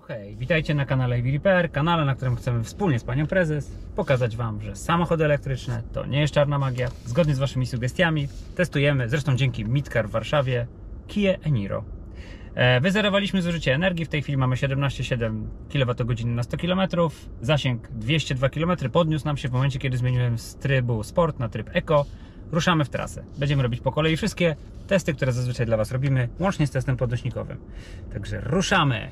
Hej, witajcie na kanale Heavy Repair, kanale, na którym chcemy wspólnie z panią prezes pokazać wam, że samochody elektryczne to nie jest czarna magia. Zgodnie z waszymi sugestiami testujemy, zresztą dzięki Midcar w Warszawie, Kia e-Niro. Wyzerowaliśmy zużycie energii, w tej chwili mamy 17,7 kWh na 100 km, zasięg 202 km, podniósł nam się w momencie, kiedy zmieniłem z trybu Sport na tryb Eco. Ruszamy w trasę. Będziemy robić po kolei wszystkie testy, które zazwyczaj dla was robimy, łącznie z testem podnośnikowym. Także ruszamy!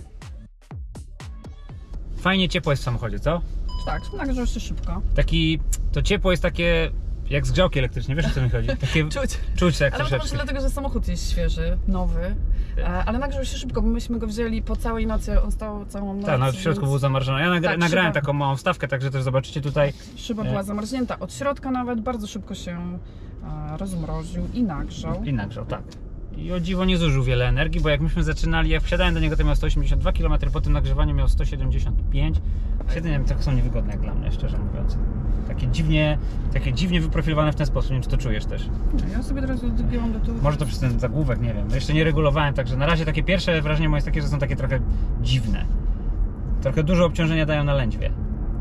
Fajnie ciepło jest w samochodzie, co? Tak, nagrzewa się szybko. To ciepło jest takie jak z grzałki elektrycznej, wiesz o co mi chodzi? Takie czuć tak ale troszeczkę. to dlatego, że samochód jest świeży, nowy, ale nagrzewał się szybko, bo myśmy go wzięli po całej nocy, on stał całą noc. Tak, no w środku był zamarzony. Ja nagrałem taką małą wstawkę, także też zobaczycie tutaj. Szyba była zamarznięta, od środka nawet bardzo szybko się rozmroził i nagrzał. Tak. I o dziwo nie zużył wiele energii, bo jak myśmy zaczynali, jak wsiadałem do niego, to miał 182 km, po tym nagrzewaniu miał 175. Siedzenia trochę są niewygodne jak dla mnie, szczerze mówiąc. Takie dziwnie wyprofilowane w ten sposób, nie wiem czy to czujesz też. Ja sobie teraz odbiłam do tyłu. Może to przez ten zagłówek, nie wiem. Jeszcze nie regulowałem, także na razie takie pierwsze wrażenie moje jest takie, że są takie trochę dziwne. Trochę dużo obciążenia dają na lędźwie.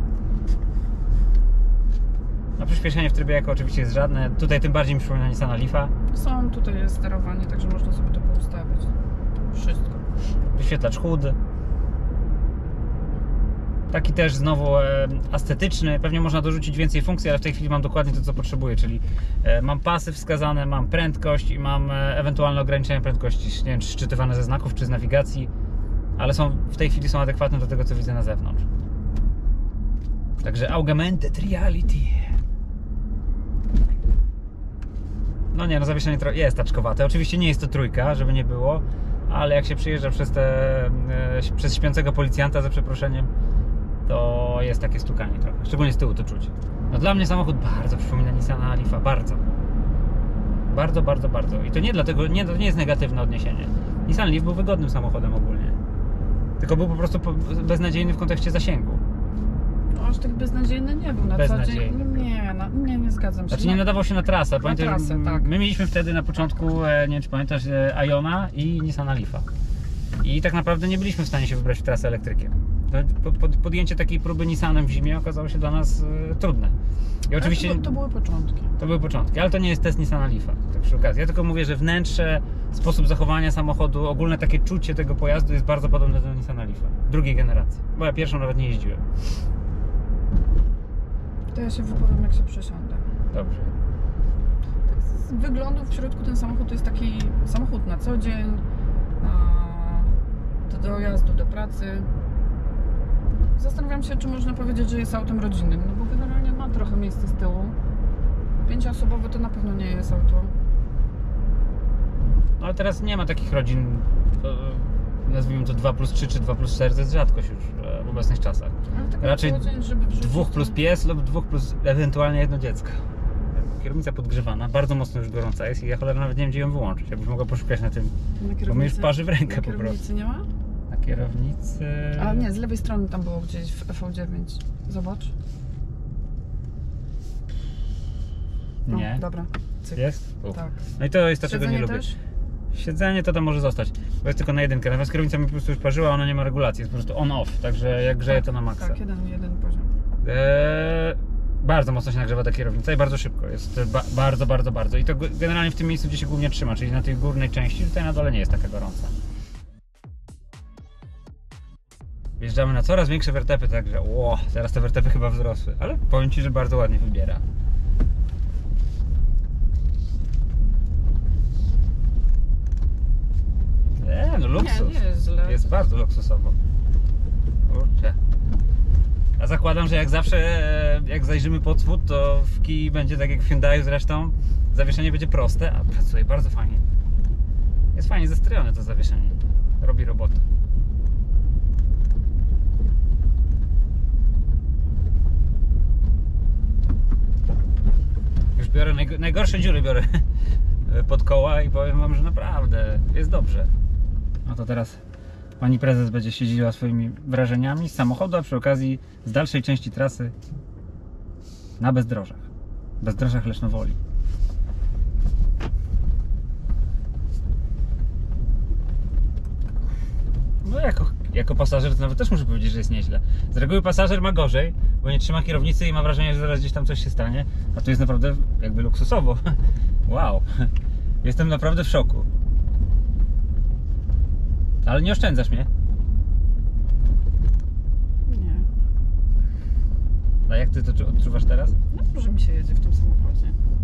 No przyspieszenie w trybie Eco oczywiście jest żadne. Tutaj tym bardziej mi przypomina Nissana Leafa. Tutaj jest sterowanie, także można sobie to poustawić. Wszystko. Wyświetlacz HUD. Taki też znowu estetyczny. Pewnie można dorzucić więcej funkcji, ale w tej chwili mam dokładnie to, co potrzebuję, czyli mam pasy wskazane, mam prędkość i mam ewentualne ograniczenia prędkości. Nie wiem, czy szczytywane ze znaków, czy z nawigacji, ale w tej chwili są adekwatne do tego, co widzę na zewnątrz. Także augmented reality. No nie, no zawieszenie jest taczkowate. Oczywiście nie jest to trójka, żeby nie było, ale jak się przyjeżdża przez śpiącego policjanta, za przeproszeniem, to jest takie stukanie trochę. Szczególnie z tyłu to czuć. No dla mnie samochód bardzo przypomina Nissana Leafa. Bardzo. I to nie dlatego, to nie jest negatywne odniesienie. Nissan Leaf był wygodnym samochodem ogólnie. Tylko był po prostu beznadziejny w kontekście zasięgu. No, aż tak beznadziejny nie był na co dzień. Nie zgadzam się. Znaczy nie nadawał się na trasę. Na trasę, tak. My mieliśmy wtedy na początku, nie wiem czy pamiętasz, Iona i Nissana Leafa. I tak naprawdę nie byliśmy w stanie się wybrać w trasę elektrykiem. Podjęcie takiej próby Nissanem w zimie okazało się dla nas trudne. I oczywiście to były początki. To były początki, ale to nie jest test Nissana Leafa, tak przy okazji. Ja tylko mówię, że wnętrze, sposób zachowania samochodu, ogólne takie czucie tego pojazdu jest bardzo podobne do Nissana Leafa. Drugiej generacji. Bo ja pierwszą nawet nie jeździłem. To ja się wypowiem, jak się przesiądę. Dobrze. Z wyglądu w środku ten samochód to jest taki samochód na co dzień, do dojazdu do pracy. Zastanawiam się, czy można powiedzieć, że jest autem rodzinnym, no bo generalnie ma trochę miejsca z tyłu. 5-osobowe to na pewno nie jest auto. No ale teraz nie ma takich rodzin, nazwijmy to 2+3 czy 2+4, to jest rzadkość już w obecnych czasach. Raczej 2 plus pies lub 2 plus ewentualnie jedno dziecko. Kierownica podgrzewana, bardzo mocno już gorąca jest i ja cholera nawet nie wiem, gdzie ją wyłączyć. Jakbyś mogła poszukać na tym, bo mi już parzy w rękę po prostu. Na kierownicy nie ma? Na kierownicy... A nie, z lewej strony tam było gdzieś w V9. Zobacz. No, nie. Dobra. Cyk. Jest? Tak. No i to jest to, czego nie lubię. Też? Siedzenie to tam może zostać, bo jest tylko na jedynkę. Natomiast kierownica mi po prostu już parzyła, ona nie ma regulacji, jest po prostu on-off, także jak grzeje to na maksa. Tak, jeden poziom. Bardzo mocno się nagrzewa ta kierownica i bardzo szybko. Jest bardzo. I to generalnie w tym miejscu, gdzie się głównie trzyma, czyli na tej górnej części, tutaj na dole nie jest taka gorąca. Wjeżdżamy na coraz większe wertepy, także teraz te wertepy chyba wzrosły, ale powiem ci, że bardzo ładnie wybiera. No luksus. Nie jest źle. Jest bardzo luksusowo. Kurczę. A zakładam, że jak zawsze, jak zajrzymy pod spód, to w Kii będzie tak jak w Hyundaiu zresztą. Zawieszenie będzie proste, a pracuje bardzo fajnie. Jest fajnie zestrojone to zawieszenie. Robi robotę. Już biorę, najgorsze dziury biorę pod koła i powiem wam, że naprawdę jest dobrze. No to teraz pani prezes będzie się dzieliła swoimi wrażeniami z samochodu, a przy okazji z dalszej części trasy na bezdrożach. Bezdrożach Lesznowoli. No jako pasażer to nawet też muszę powiedzieć, że jest nieźle. Z reguły pasażer ma gorzej, bo nie trzyma kierownicy i ma wrażenie, że zaraz gdzieś tam coś się stanie, a tu jest naprawdę jakby luksusowo. Wow, jestem naprawdę w szoku. Ale nie oszczędzasz mnie. Nie. A jak ty to odczuwasz teraz? No dobrze mi się jedzie w tym samochodzie.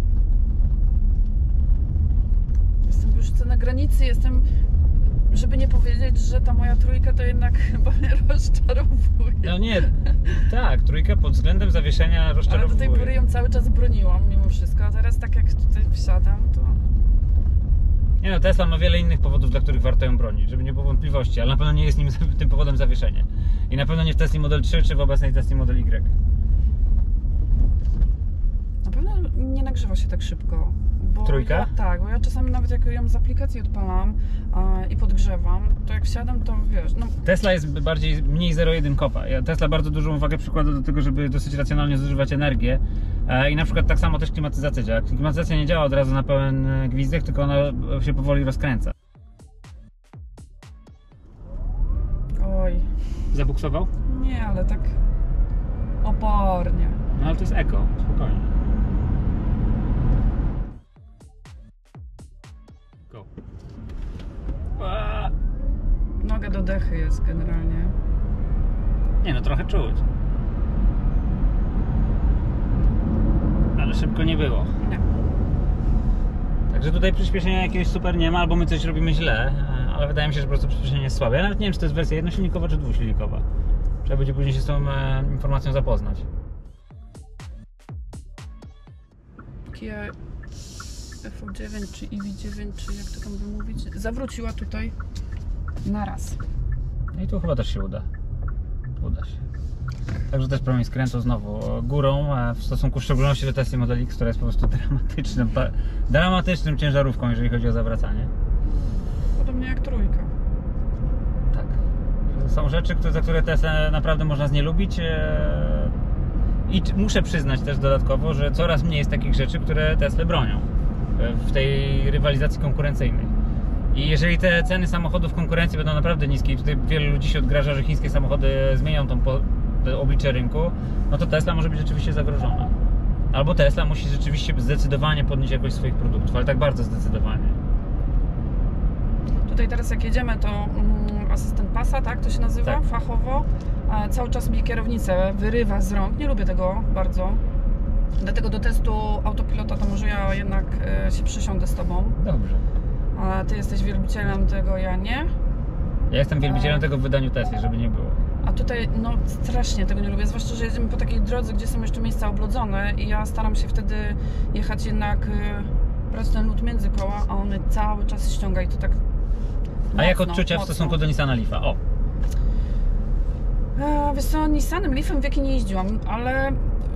Jestem już na granicy, żeby nie powiedzieć, że ta moja trójka to jednak chyba mnie rozczarowuje. No nie, tak, trójka pod względem zawieszenia Ale rozczarowuje. do tej pory ją cały czas broniłam mimo wszystko, a teraz tak jak tutaj wsiadam, to... Nie no, Tesla ma wiele innych powodów, dla których warto ją bronić, żeby nie było wątpliwości, ale na pewno nie jest tym powodem zawieszenie. I na pewno nie w Tesla Model 3 czy w obecnej Tesla Model Y. Na pewno nie nagrzewa się tak szybko. Bo Trójka? Tak, bo ja czasami nawet jak ją z aplikacji odpalam i podgrzewam, to jak wsiadam, to wiesz, no... Tesla jest mniej zero-jedynkowa. Tesla bardzo dużą uwagę przykłada do tego, żeby dosyć racjonalnie zużywać energię. I na przykład tak samo też klimatyzacja działa. Klimatyzacja nie działa od razu na pełen gwizdek, tylko ona się powoli rozkręca. Oj, Zabuksował? nie, ale tak opornie. No ale to jest eko, spokojnie. Go. Noga do dechy jest generalnie. Nie no, trochę czuć. Ale szybko nie było. Nie. Także tutaj przyspieszenia jakiegoś super nie ma, albo my coś robimy źle, ale wydaje mi się, że po prostu przyspieszenie jest słabe. Ja nawet nie wiem, czy to jest wersja jednosilnikowa, czy dwusilnikowa. Trzeba będzie później się z tą informacją zapoznać. Kia EV9 czy EV9, czy jak to tam wymówić, zawróciła tutaj na raz. No i tu chyba też się uda. Uda się. Także też promień skrętu znowu górą, w stosunku w szczególności do Tesla Model X, która jest po prostu dramatycznym ciężarówką, jeżeli chodzi o zawracanie. Podobnie jak trójka. Tak. Są rzeczy, za które Tesla naprawdę można z nie lubić. I muszę przyznać też dodatkowo, że coraz mniej jest takich rzeczy, które Tesla bronią w tej rywalizacji konkurencyjnej. I jeżeli te ceny samochodów konkurencji będą naprawdę niskie i tutaj wielu ludzi się odgraża, że chińskie samochody zmienią to oblicze rynku, no to Tesla może być rzeczywiście zagrożona. Albo Tesla musi rzeczywiście zdecydowanie podnieść jakość swoich produktów, ale tak bardzo zdecydowanie. Tutaj teraz jak jedziemy, to asystent pasa, tak to się nazywa, Tak. fachowo. Cały czas mi kierownicę wyrywa z rąk, nie lubię tego bardzo. Dlatego do testu autopilota to może ja jednak się przysiądę z Tobą. Dobrze. A Ty jesteś wielbicielem tego, ja nie. Ja jestem wielbicielem tego w wydaniu Tesla, żeby nie było. A tutaj no strasznie tego nie lubię, zwłaszcza, że jedziemy po takiej drodze, gdzie są jeszcze miejsca oblodzone i ja staram się wtedy jechać jednak, brać ten lód między koła, a on mnie cały czas ściąga i to tak mocno, A jak odczucia w stosunku do Nissana Leafa? O! Wiesz co, Nissanem Leafem w jakie nie jeździłam, ale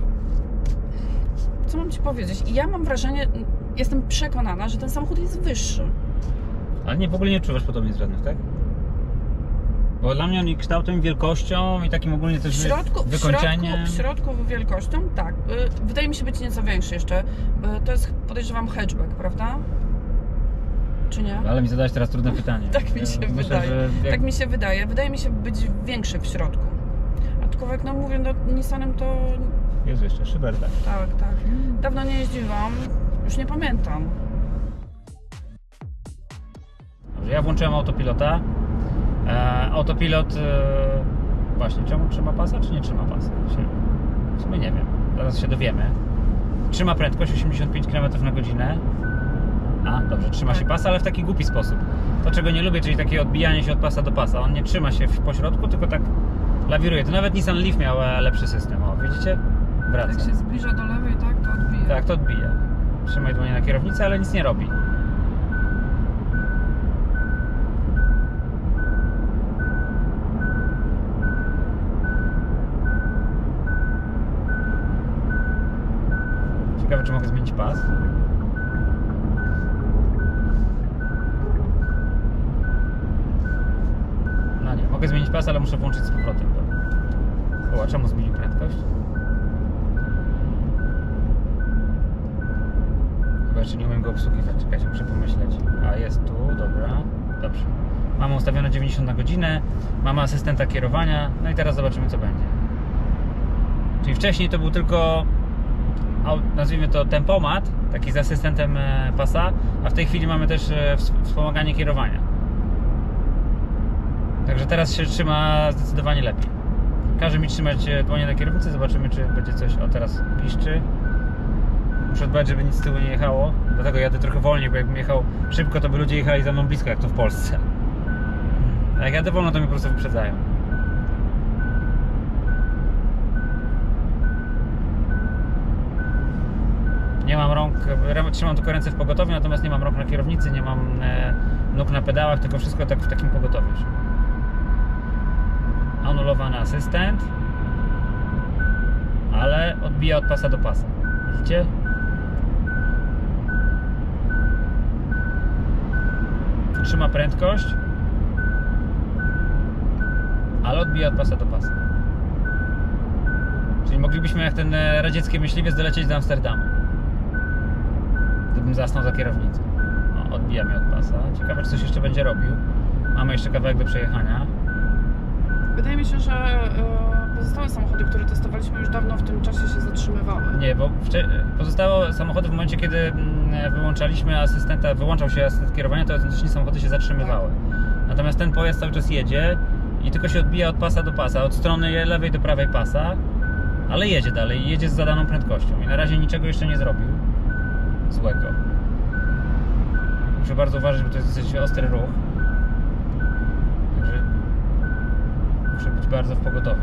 co mam Ci powiedzieć? Ja mam wrażenie, jestem przekonana, że ten samochód jest wyższy. Ale nie, w ogóle nie odczuwasz podobnie żadnych, tak? Bo dla mnie on i kształtem, i wielkością, i takim ogólnie też wykończeniem. W środku wielkością, tak. Wydaje mi się być nieco większy jeszcze. To jest, podejrzewam, hatchback, prawda? Czy nie? Ale mi zadałeś teraz trudne pytanie. Tak mi się Myślę, wydaje. że jak... Tak mi się wydaje. Wydaje mi się być większy w środku. Aczkolwiek, no mówię, no Nissanem to... Jest jeszcze szyberda. Tak, tak. Dawno nie jeździłam. Już nie pamiętam. Dobrze, ja włączyłem autopilota. Autopilot... Właśnie, czemu trzyma pasa, czy nie trzyma pasa? W sumie nie wiem. Zaraz się dowiemy. Trzyma prędkość 85 km na godzinę. A, dobrze, trzyma się pasa, ale w taki głupi sposób. To, czego nie lubię, czyli takie odbijanie się od pasa do pasa. On nie trzyma się w pośrodku, tylko tak lawiruje. To nawet Nissan Leaf miał lepszy system. O, widzicie? Wraca. Jak się zbliża do lewej, tak, to odbija. Tak, to odbija. Trzymaj dłonie na kierownicy, ale nic nie robi. Ciekawe, czy mogę zmienić pas. No nie, mogę zmienić pas, ale muszę włączyć z powrotem. O, a czemu zmienił prędkość? Chyba jeszcze nie umiem go obsługiwać. Czekajcie, muszę pomyśleć. A jest tu, dobra. Dobrze. Mamy ustawione 90 na godzinę, mamy asystenta kierowania, no i teraz zobaczymy, co będzie. Czyli wcześniej to był tylko, nazwijmy to, tempomat, taki z asystentem pasa, a w tej chwili mamy też wspomaganie kierowania. Także teraz się trzyma zdecydowanie lepiej. Każe mi trzymać dłonie na kierownicy, zobaczymy, czy będzie coś. O, teraz piszczy. Muszę dbać, żeby nic z tyłu nie jechało, dlatego jadę trochę wolniej, bo jakbym jechał szybko, to by ludzie jechali za mną blisko, jak to w Polsce. A jak jadę wolno, to mnie po prostu wyprzedzają. Nie mam rąk, trzymam tylko ręce w pogotowiu, natomiast nie mam rąk na kierownicy, nie mam nóg na pedałach, tylko wszystko tak w takim pogotowiu. Anulowany asystent, ale odbija od pasa do pasa. Widzicie? Trzyma prędkość, ale odbija od pasa do pasa. Czyli moglibyśmy jak ten radziecki myśliwiec dolecieć do Amsterdamu, gdybym zasnął za kierownicą. No, odbija mi od pasa. Ciekawe, czy coś jeszcze będzie robił. Mamy jeszcze kawałek do przejechania. Wydaje mi się, że pozostałe samochody, które testowaliśmy, już dawno w tym czasie się zatrzymywały. Nie, bo pozostałe samochody w momencie, kiedy wyłączaliśmy asystenta, wyłączał się asystent kierowania, to autentycznie samochody się zatrzymywały. Natomiast ten pojazd cały czas jedzie i tylko się odbija od pasa do pasa, od strony lewej do prawej pasa, ale jedzie dalej, jedzie z zadaną prędkością i na razie niczego jeszcze nie zrobił złego. Muszę bardzo uważać, bo to jest dosyć ostry ruch. Także muszę być bardzo w pogotowiu.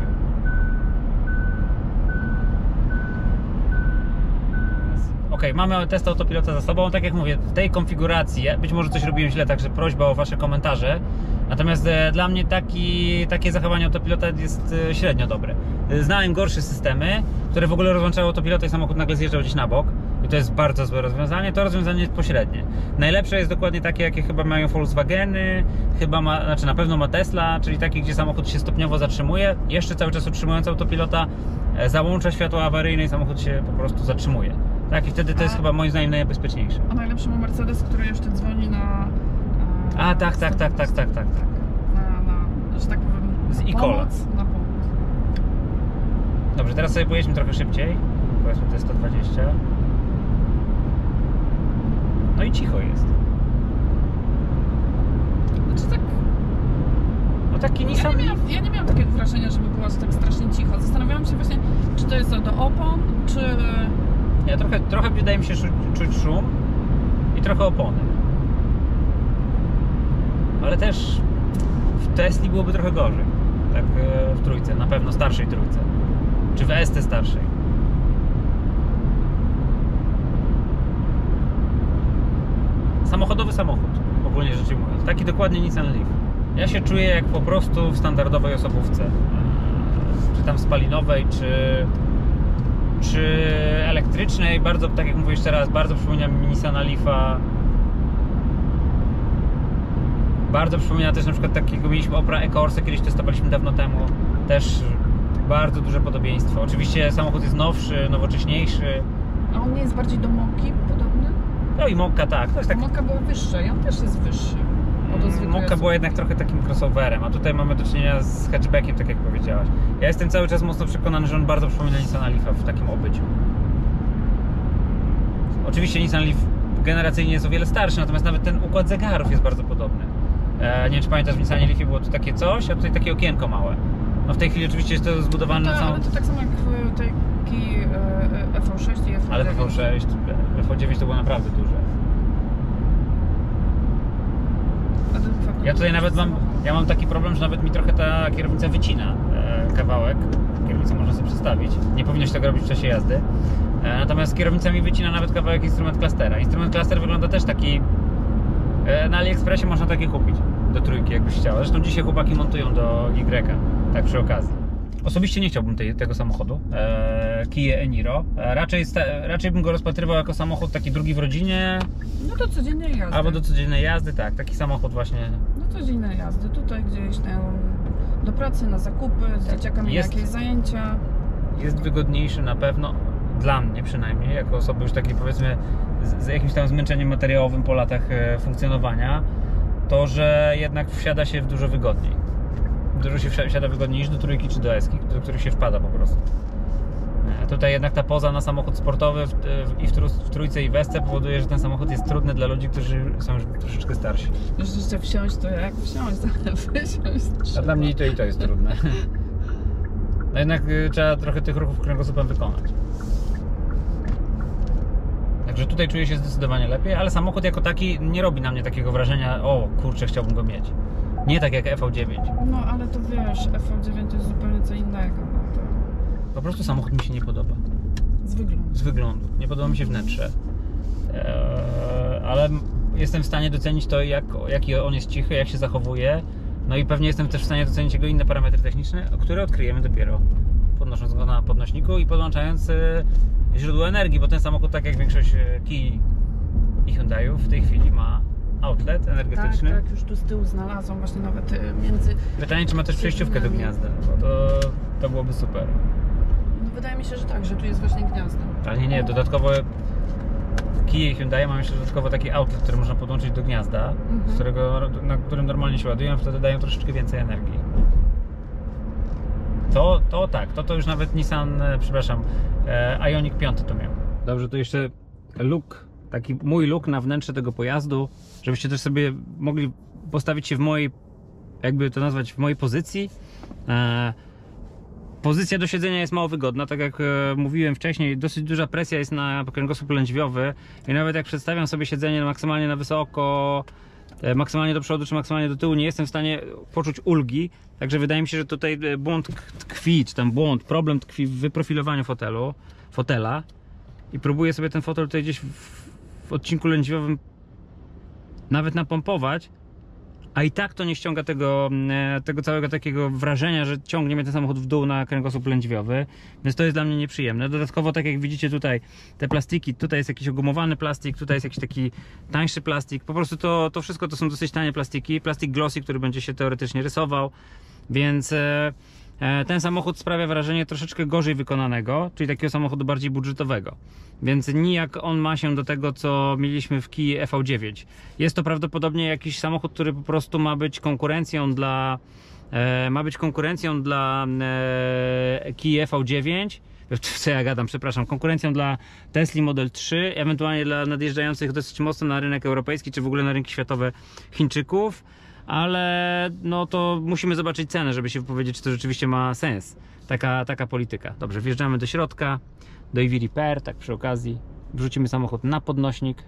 Ok, mamy test autopilota za sobą. Tak jak mówię, w tej konfiguracji być może coś robiłem źle, także prośba o Wasze komentarze. Natomiast dla mnie takie zachowanie autopilota jest średnio dobre. Znałem gorsze systemy, które w ogóle rozłączały autopilota i samochód nagle zjeżdżał gdzieś na bok. I to jest bardzo złe rozwiązanie. To rozwiązanie jest pośrednie. Najlepsze jest dokładnie takie, jakie chyba mają Volkswageny, znaczy na pewno ma Tesla, czyli takie, gdzie samochód się stopniowo zatrzymuje, jeszcze cały czas utrzymując autopilota, załącza światło awaryjne i samochód się po prostu zatrzymuje. Tak, i wtedy to jest chyba moim zdaniem najbezpieczniejsze. A najlepszy ma Mercedes, który jeszcze dzwoni na... tak. Że tak powiem, z e-calla. Na pomoc. Dobrze, teraz sobie pojedźmy trochę szybciej. Powiedzmy, to jest 120. No i cicho jest. Znaczy tak... No taki Nissan... Ja nie miałam takiego wrażenia, żeby było tak strasznie cicho. Zastanawiałam się właśnie, czy to jest do opon, czy... Nie, trochę wydaje mi się czuć szum i trochę opony. Ale też w Tesli byłoby trochę gorzej. Tak w trójce, na pewno starszej trójce. Czy w ST starszej. Samochodowy samochód, ogólnie rzecz ujmując. Taki dokładnie Nissan Leaf. Ja się czuję jak po prostu w standardowej osobówce. Czy tam spalinowej, czy elektrycznej. Bardzo, tak jak mówię jeszcze raz, bardzo przypomina mi Nissana Leafa. Bardzo przypomina też na przykład takiego, mieliśmy Opra e-Corsa, kiedyś testowaliśmy dawno temu. Też bardzo duże podobieństwo. Oczywiście samochód jest nowszy, nowocześniejszy. A on nie jest bardziej do Mokki podobny? No i Mokka tak. To jest tak... Mokka była wyższa i on też jest wyższy. Mokka była jednak trochę takim crossoverem, a tutaj mamy do czynienia z hatchbackiem, tak jak powiedziałaś. Ja jestem cały czas mocno przekonany, że on bardzo przypomina Nissana Leafa w takim obyciu. Oczywiście Nissan Leaf generacyjnie jest o wiele starszy, natomiast nawet ten układ zegarów jest bardzo podobny. Nie wiem, czy pamiętasz, w Nissanie Leafie było tu takie coś, a tutaj takie okienko małe. No w tej chwili oczywiście jest to zbudowane na całą... Ale to tak samo jak w tej FV6 i FV9. Ale FV6, FV9 to było naprawdę duże. Ja tutaj nawet mam taki problem, że nawet mi trochę ta kierownica wycina kawałek. Kierownicę można sobie przestawić. Nie powinno się tego robić w czasie jazdy. Natomiast kierownica mi wycina nawet kawałek instrument clustera. Instrument cluster wygląda też taki... Na AliExpressie można takie kupić do trójki, jakbyś chciała. Zresztą dzisiaj chłopaki montują do Y, tak przy okazji. Osobiście nie chciałbym tego samochodu, Kia e-Niro. Raczej bym go rozpatrywał jako samochód taki drugi w rodzinie. No do codziennej jazdy. Albo do codziennej jazdy, tak. Taki samochód właśnie. Do codziennej jazdy. Tutaj gdzieś do pracy, na zakupy, z dzieciakami na jakieś zajęcia. Jest wygodniejszy na pewno, dla mnie przynajmniej, jako osoby już takiej, powiedzmy, z jakimś tam zmęczeniem materiałowym po latach funkcjonowania. to, że jednak wsiada się dużo wygodniej. Dużo się wsiada wygodniej niż do trójki czy do eski, do których się wpada po prostu. Tutaj jednak ta poza na samochód sportowy w trójce i w esce powoduje, że ten samochód jest trudny dla ludzi, którzy są już troszeczkę starsi. Jeszcze wsiąść to jak wsiąść, ale wysiąść. A dla mnie i to jest trudne. No jednak trzeba trochę tych ruchów kręgosłupem wykonać. Także tutaj czuję się zdecydowanie lepiej, ale samochód jako taki nie robi na mnie takiego wrażenia, o kurczę, chciałbym go mieć. Nie tak jak FV9. No ale to wiesz, FV9 to jest zupełnie co innego. No to... Po prostu samochód mi się nie podoba. Z wyglądu. Z wyglądu. Nie podoba mi się wnętrze. Ale jestem w stanie docenić to, jaki on jest cichy, jak się zachowuje. No i pewnie jestem też w stanie docenić jego inne parametry techniczne, które odkryjemy dopiero podnosząc go na podnośniku i podłączając źródło energii, bo ten samochód, tak jak większość Kii i Hyundai'ów, w tej chwili ma outlet energetyczny. Tak, już tu z tyłu znalazłam właśnie nawet między... Pytanie, czy ma też przejściówkę do gniazda, bo to byłoby super. No, wydaje mi się, że tak, że tu jest właśnie gniazdo. Ale nie, dodatkowo Kia i Hyundai mają jeszcze dodatkowo taki outlet, który można podłączyć do gniazda, na którym normalnie się ładują, wtedy dają troszeczkę więcej energii. To już nawet Nissan, przepraszam, Ioniq 5 to miał. Dobrze, to jeszcze taki mój look na wnętrze tego pojazdu, żebyście też sobie mogli postawić się w mojej, jakby to nazwać, w mojej pozycji. Pozycja do siedzenia jest mało wygodna, tak jak mówiłem wcześniej, dosyć duża presja jest na kręgosłup lędźwiowy i nawet jak przedstawiam sobie siedzenie maksymalnie na wysoko, maksymalnie do przodu czy maksymalnie do tyłu, nie jestem w stanie poczuć ulgi, także wydaje mi się, że tutaj błąd tkwi, czy tam problem tkwi w wyprofilowaniu fotela i próbuję sobie ten fotel tutaj gdzieś w odcinku lędźwiowym nawet napompować, a i tak to nie ściąga tego całego takiego wrażenia, że ciągnie mnie ten samochód w dół na kręgosłup lędźwiowy, więc to jest dla mnie nieprzyjemne. Dodatkowo, tak jak widzicie tutaj, te plastiki, tutaj jest jakiś ogumowany plastik, tutaj jest jakiś taki tańszy plastik, po prostu to wszystko to są dosyć tanie plastiki, plastik glossy, który będzie się teoretycznie rysował, więc ten samochód sprawia wrażenie troszeczkę gorzej wykonanego, czyli takiego samochodu bardziej budżetowego. Więc nijak on ma się do tego, co mieliśmy w Kii EV9. Jest to prawdopodobnie jakiś samochód, który po prostu ma być konkurencją dla Kii EV9. Co ja gadam, przepraszam, konkurencją dla Tesli Model 3, ewentualnie dla nadjeżdżających dosyć mocno na rynek europejski, czy w ogóle na rynki światowe Chińczyków. Ale no to musimy zobaczyć cenę, żeby się wypowiedzieć, czy to rzeczywiście ma sens, taka polityka. Dobrze, wjeżdżamy do środka, do EV Repair, tak przy okazji wrzucimy samochód na podnośnik.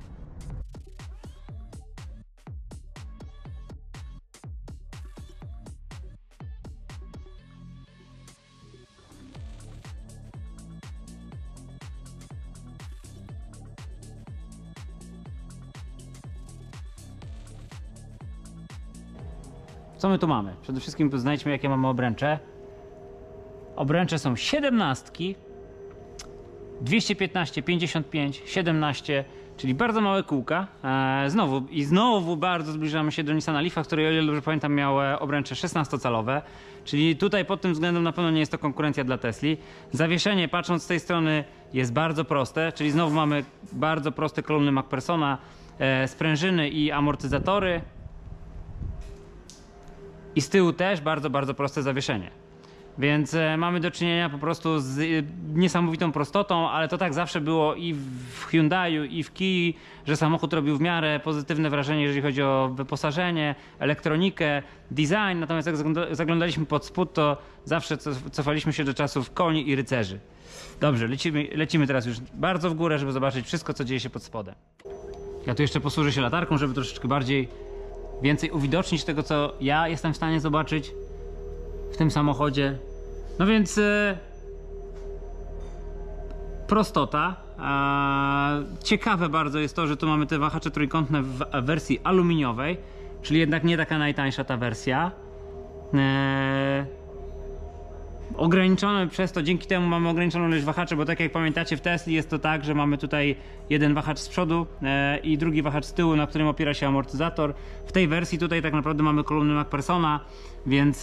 Co my tu mamy? Przede wszystkim znajdźmy, jakie mamy obręcze. Obręcze są 17, 215, 55, 17, czyli bardzo małe kółka. Znowu bardzo zbliżamy się do Nissana Leafa, który, o ile dobrze pamiętam, miał obręcze 16-calowe. Czyli tutaj pod tym względem na pewno nie jest to konkurencja dla Tesli. Zawieszenie, patrząc z tej strony, jest bardzo proste, czyli znowu mamy bardzo proste kolumny MacPhersona, sprężyny i amortyzatory. I z tyłu też bardzo proste zawieszenie. Więc mamy do czynienia po prostu z niesamowitą prostotą, ale to tak zawsze było i w Hyundaiu, i w Kii, że samochód robił w miarę pozytywne wrażenie, jeżeli chodzi o wyposażenie, elektronikę, design. Natomiast jak zaglądaliśmy pod spód, to zawsze cofaliśmy się do czasów koni i rycerzy. Dobrze, lecimy teraz już bardzo w górę, żeby zobaczyć wszystko, co dzieje się pod spodem. Ja tu jeszcze posłużę się latarką, żeby troszeczkę więcej uwidocznić tego, co ja jestem w stanie zobaczyć w tym samochodzie. No więc prostota. Ciekawe bardzo jest to, że tu mamy te wahacze trójkątne w wersji aluminiowej, czyli jednak nie taka najtańsza ta wersja. Ograniczone przez to, dzięki temu mamy ograniczoną ilość wahaczy, bo tak jak pamiętacie, w Tesli jest to tak, że mamy tutaj jeden wahacz z przodu i drugi wahacz z tyłu, na którym opiera się amortyzator. W tej wersji tutaj tak naprawdę mamy kolumny MacPhersona, więc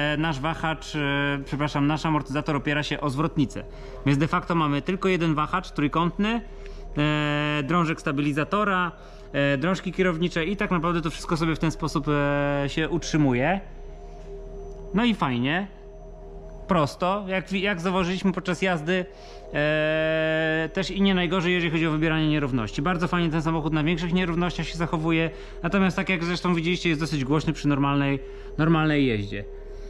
nasz amortyzator opiera się o zwrotnicę. Więc de facto mamy tylko jeden wahacz trójkątny, drążek stabilizatora, drążki kierownicze i tak naprawdę to wszystko sobie w ten sposób się utrzymuje. No i fajnie, prosto, jak zauważyliśmy podczas jazdy, też i nie najgorzej, jeżeli chodzi o wybieranie nierówności. Bardzo fajnie ten samochód na większych nierównościach się zachowuje, natomiast tak jak zresztą widzieliście, jest dosyć głośny przy normalnej jeździe.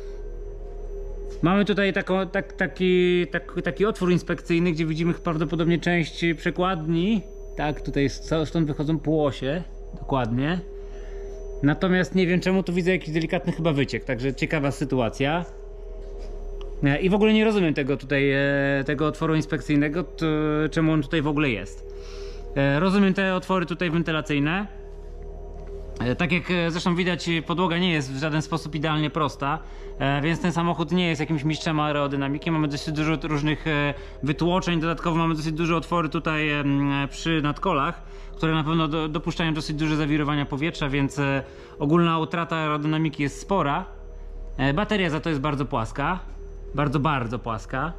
Mamy tutaj taki otwór inspekcyjny, gdzie widzimy prawdopodobnie część przekładni. Tak, tutaj stąd wychodzą półosie, dokładnie. Natomiast nie wiem czemu, tu widzę jakiś delikatny chyba wyciek, także ciekawa sytuacja. I w ogóle nie rozumiem tego otworu inspekcyjnego, czemu on tutaj w ogóle jest. Rozumiem te otwory tutaj wentylacyjne. Tak jak zresztą widać, podłoga nie jest w żaden sposób idealnie prosta, więc ten samochód nie jest jakimś mistrzem aerodynamiki. Mamy dosyć dużo różnych wytłoczeń, dodatkowo mamy dosyć duże otwory tutaj przy nadkolach, które na pewno dopuszczają dosyć duże zawirowania powietrza, więc ogólna utrata aerodynamiki jest spora. Bateria za to jest bardzo płaska, bardzo płaska.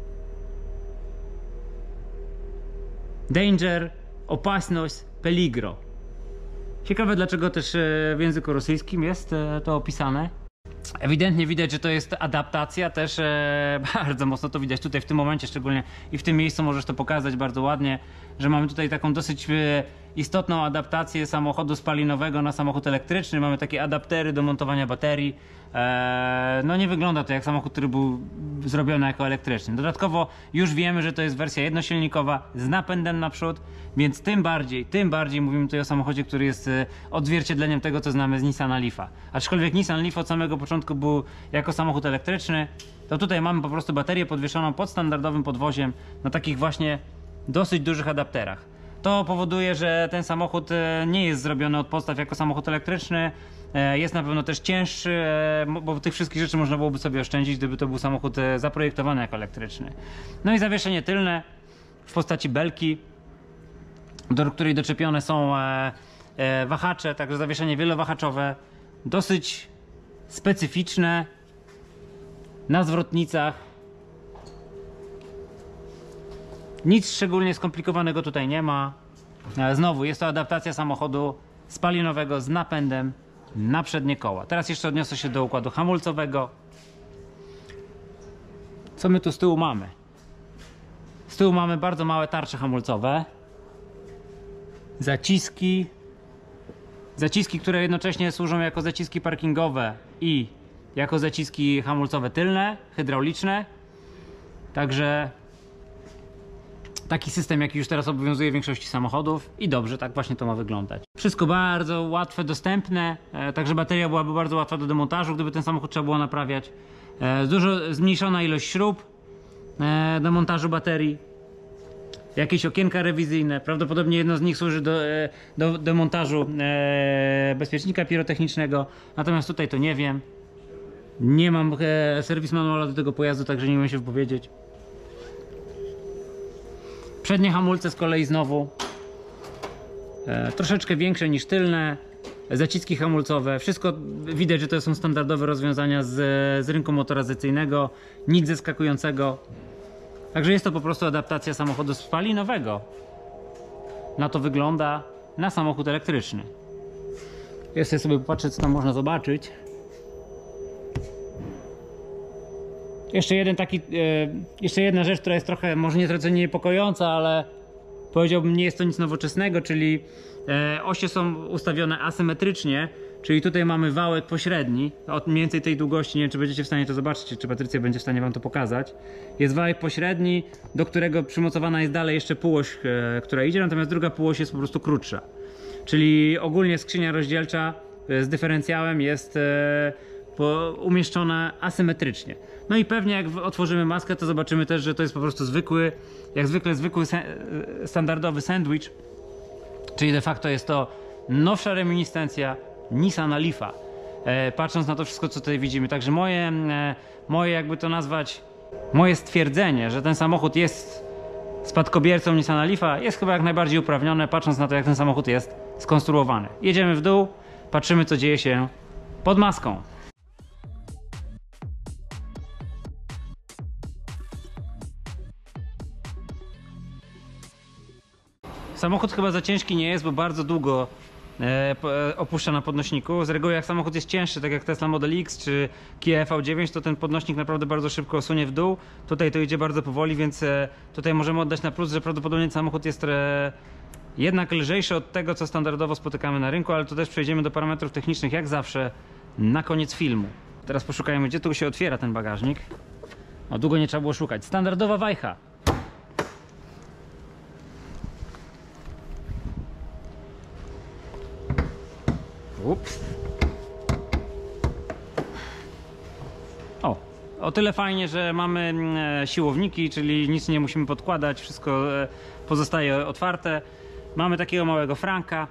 Danger, opasność, peligro. Ciekawe, dlaczego też w języku rosyjskim jest to opisane. Ewidentnie widać, że to jest adaptacja, też bardzo mocno to widać tutaj w tym momencie, szczególnie i w tym miejscu możesz to pokazać bardzo ładnie, że mamy tutaj taką dosyć istotną adaptację samochodu spalinowego na samochód elektryczny. Mamy takie adaptery do montowania baterii. No nie wygląda to jak samochód, który był zrobiony jako elektryczny. Dodatkowo już wiemy, że to jest wersja jednosilnikowa z napędem naprzód, więc tym bardziej mówimy tutaj o samochodzie, który jest odzwierciedleniem tego, co znamy z Nissana Leafa. Aczkolwiek Nissan Leaf od samego początku był jako samochód elektryczny, to tutaj mamy po prostu baterię podwieszoną pod standardowym podwoziem na takich właśnie dosyć dużych adapterach. To powoduje, że ten samochód nie jest zrobiony od podstaw jako samochód elektryczny. Jest na pewno też cięższy, bo tych wszystkich rzeczy można byłoby sobie oszczędzić, gdyby to był samochód zaprojektowany jako elektryczny. No i zawieszenie tylne w postaci belki, do której doczepione są wahacze, także zawieszenie wielowahaczowe, dosyć specyficzne na zwrotnicach. Nic szczególnie skomplikowanego tutaj nie ma. Znowu jest to adaptacja samochodu spalinowego z napędem na przednie koła. Teraz jeszcze odniosę się do układu hamulcowego. Co my tu z tyłu mamy? Z tyłu mamy bardzo małe tarcze hamulcowe. Zaciski, które jednocześnie służą jako zaciski parkingowe i jako zaciski hamulcowe tylne, hydrauliczne. Także taki system, jaki już teraz obowiązuje w większości samochodów i dobrze, tak właśnie to ma wyglądać. Wszystko bardzo łatwe, dostępne, także bateria byłaby bardzo łatwa do demontażu, gdyby ten samochód trzeba było naprawiać. Dużo zmniejszona ilość śrub do montażu baterii. Jakieś okienka rewizyjne, prawdopodobnie jedno z nich służy do demontażu bezpiecznika pirotechnicznego, natomiast tutaj to nie wiem. Nie mam serwis manuala do tego pojazdu, także nie umiem się wypowiedzieć. Przednie hamulce z kolei znowu troszeczkę większe niż tylne, zaciski hamulcowe, wszystko widać, że to są standardowe rozwiązania z rynku motoryzacyjnego, nic zaskakującego. Także jest to po prostu adaptacja samochodu spalinowego. Na to wygląda na samochód elektryczny. Jeszcze sobie popatrzę, co tam można zobaczyć. Jeszcze jedna rzecz, która jest trochę może nietradycyjnie niepokojąca, ale powiedziałbym, nie jest to nic nowoczesnego, czyli osie są ustawione asymetrycznie, czyli tutaj mamy wałek pośredni, od mniej więcej tej długości, nie wiem, czy będziecie w stanie to zobaczyć, czy Patrycja będzie w stanie wam to pokazać. Jest wałek pośredni, do którego przymocowana jest dalej jeszcze półoś, która idzie, natomiast druga półoś jest po prostu krótsza. Czyli ogólnie skrzynia rozdzielcza z dyferencjałem jest umieszczona asymetrycznie. No i pewnie jak otworzymy maskę, to zobaczymy też, że to jest po prostu zwykły, jak zwykle zwykły standardowy sandwich, czyli de facto jest to nowsza reminiscencja Nissana Leafa, patrząc na to wszystko, co tutaj widzimy. Także moje jakby to nazwać, moje stwierdzenie, że ten samochód jest spadkobiercą Nissana Leafa, jest chyba jak najbardziej uprawnione, patrząc na to, jak ten samochód jest skonstruowany. Jedziemy w dół, patrzymy, co dzieje się pod maską. Samochód chyba za ciężki nie jest, bo bardzo długo opuszcza na podnośniku. Z reguły jak samochód jest cięższy, tak jak Tesla Model X czy Kia EV9, to ten podnośnik naprawdę bardzo szybko osunie w dół. Tutaj to idzie bardzo powoli, więc tutaj możemy oddać na plus, że prawdopodobnie samochód jest jednak lżejszy od tego, co standardowo spotykamy na rynku, ale to też przejdziemy do parametrów technicznych, jak zawsze, na koniec filmu. Teraz poszukajmy, gdzie tu się otwiera ten bagażnik. O, długo nie trzeba było szukać. Standardowa wajcha. Ups. O tyle fajnie, że mamy siłowniki, czyli nic nie musimy podkładać, wszystko pozostaje otwarte. Mamy takiego małego franka.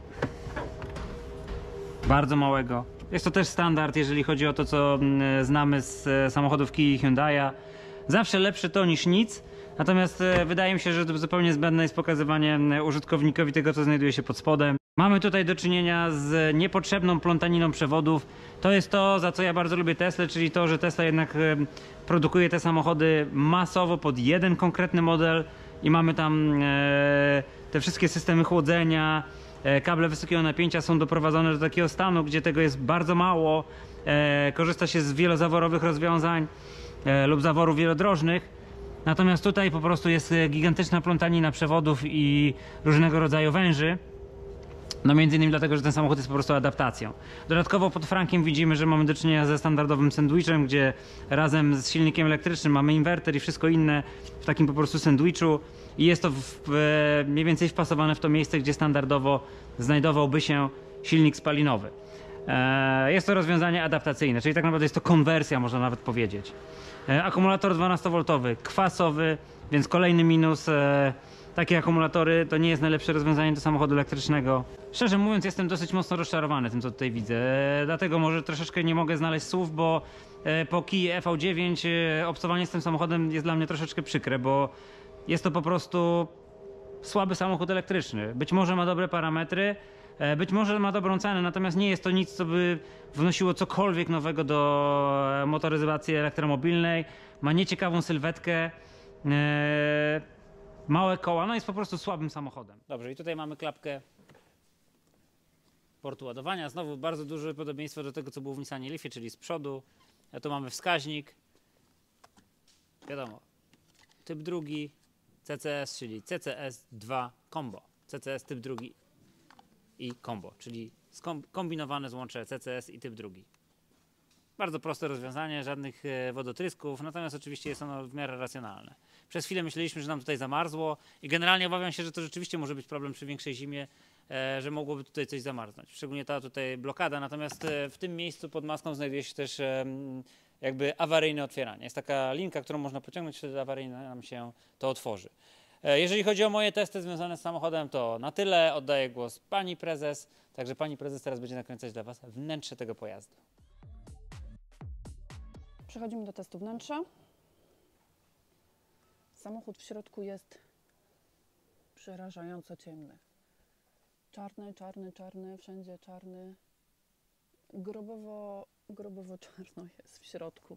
Bardzo małego. Jest to też standard, jeżeli chodzi o to, co znamy z samochodów Kia i Hyundai'a. Zawsze lepsze to niż nic. Natomiast wydaje mi się, że zupełnie zbędne jest pokazywanie użytkownikowi tego, co znajduje się pod spodem. Mamy tutaj do czynienia z niepotrzebną plątaniną przewodów. To jest to, za co ja bardzo lubię Teslę, czyli to, że Tesla jednak produkuje te samochody masowo pod jeden konkretny model i mamy tam te wszystkie systemy chłodzenia, kable wysokiego napięcia są doprowadzone do takiego stanu, gdzie tego jest bardzo mało. Korzysta się z wielozaworowych rozwiązań lub zaworów wielodrożnych. Natomiast tutaj po prostu jest gigantyczna plątanina przewodów i różnego rodzaju węży. No między innymi dlatego, że ten samochód jest po prostu adaptacją. Dodatkowo pod frankiem widzimy, że mamy do czynienia ze standardowym sandwichem, gdzie razem z silnikiem elektrycznym mamy inwerter i wszystko inne w takim po prostu sandwichu. I jest to mniej więcej wpasowane w to miejsce, gdzie standardowo znajdowałby się silnik spalinowy. Jest to rozwiązanie adaptacyjne, czyli tak naprawdę jest to konwersja, można nawet powiedzieć. Akumulator 12V, kwasowy, więc kolejny minus. Takie akumulatory to nie jest najlepsze rozwiązanie do samochodu elektrycznego. Szczerze mówiąc, jestem dosyć mocno rozczarowany tym, co tutaj widzę. Dlatego może troszeczkę nie mogę znaleźć słów, bo po Kia EV9 obcowanie z tym samochodem jest dla mnie troszeczkę przykre, bo jest to po prostu słaby samochód elektryczny. Być może ma dobre parametry, być może ma dobrą cenę, natomiast nie jest to nic, co by wnosiło cokolwiek nowego do motoryzacji elektromobilnej. Ma nieciekawą sylwetkę. Małe koła, no jest po prostu słabym samochodem. Dobrze, i tutaj mamy klapkę portu ładowania. Znowu bardzo duże podobieństwo do tego, co było w Nissanie Leafie, czyli z przodu. A tu mamy wskaźnik. Wiadomo, typ drugi CCS, czyli CCS2 Combo. CCS typ drugi i Combo, czyli kombinowane złącze CCS i typ drugi. Bardzo proste rozwiązanie, żadnych wodotrysków, natomiast oczywiście jest ono w miarę racjonalne. Przez chwilę myśleliśmy, że nam tutaj zamarzło i generalnie obawiam się, że to rzeczywiście może być problem przy większej zimie, że mogłoby tutaj coś zamarznąć. Szczególnie ta tutaj blokada, natomiast w tym miejscu pod maską znajduje się też jakby awaryjne otwieranie. Jest taka linka, którą można pociągnąć, wtedy awaryjnie nam się to otworzy. Jeżeli chodzi o moje testy związane z samochodem, to na tyle. Oddaję głos pani prezes, także pani prezes teraz będzie nakręcać dla was wnętrze tego pojazdu. Przechodzimy do testu wnętrza. Samochód w środku jest przerażająco ciemny. Czarny, czarny, czarny, wszędzie czarny. Grobowo czarno jest w środku.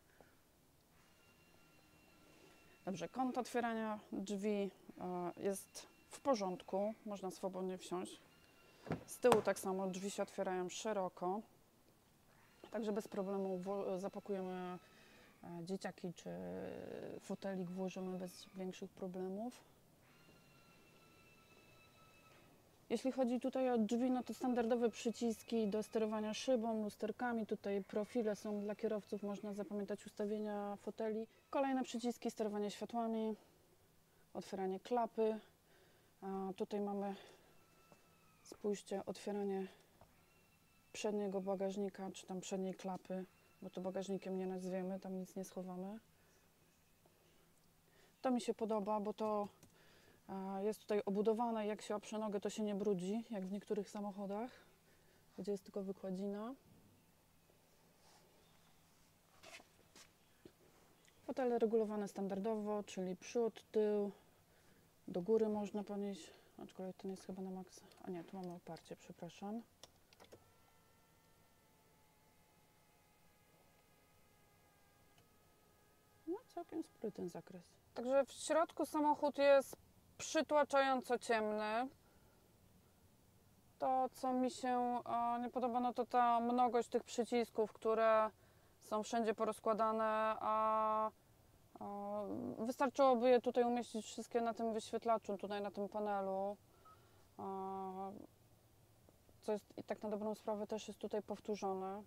Dobrze, kąt otwierania drzwi jest w porządku, można swobodnie wsiąść. Z tyłu tak samo drzwi się otwierają szeroko. Także bez problemu zapakujemy dzieciaki czy fotelik, włożymy bez większych problemów. Jeśli chodzi tutaj o drzwi, no to standardowe przyciski do sterowania szybą, lusterkami. Tutaj profile są dla kierowców, można zapamiętać ustawienia foteli. Kolejne przyciski, sterowanie światłami, otwieranie klapy. Tutaj mamy, spójrzcie, otwieranie przedniego bagażnika, czy tam przedniej klapy, bo to bagażnikiem nie nazwiemy, tam nic nie schowamy. To mi się podoba, bo to jest tutaj obudowane, jak się oprze nogę, to się nie brudzi, jak w niektórych samochodach, gdzie jest tylko wykładzina. Fotele regulowane standardowo, czyli przód, tył, do góry można podnieść, aczkolwiek ten jest chyba na maksa. A nie, tu mamy oparcie, przepraszam. No, całkiem spory ten zakres. Także w środku samochód jest przytłaczająco ciemny. To, co mi się nie podoba, no to ta mnogość tych przycisków, które są wszędzie porozkładane, a wystarczyłoby je tutaj umieścić wszystkie na tym wyświetlaczu, tutaj na tym panelu. Co jest i tak na dobrą sprawę też jest tutaj powtórzone.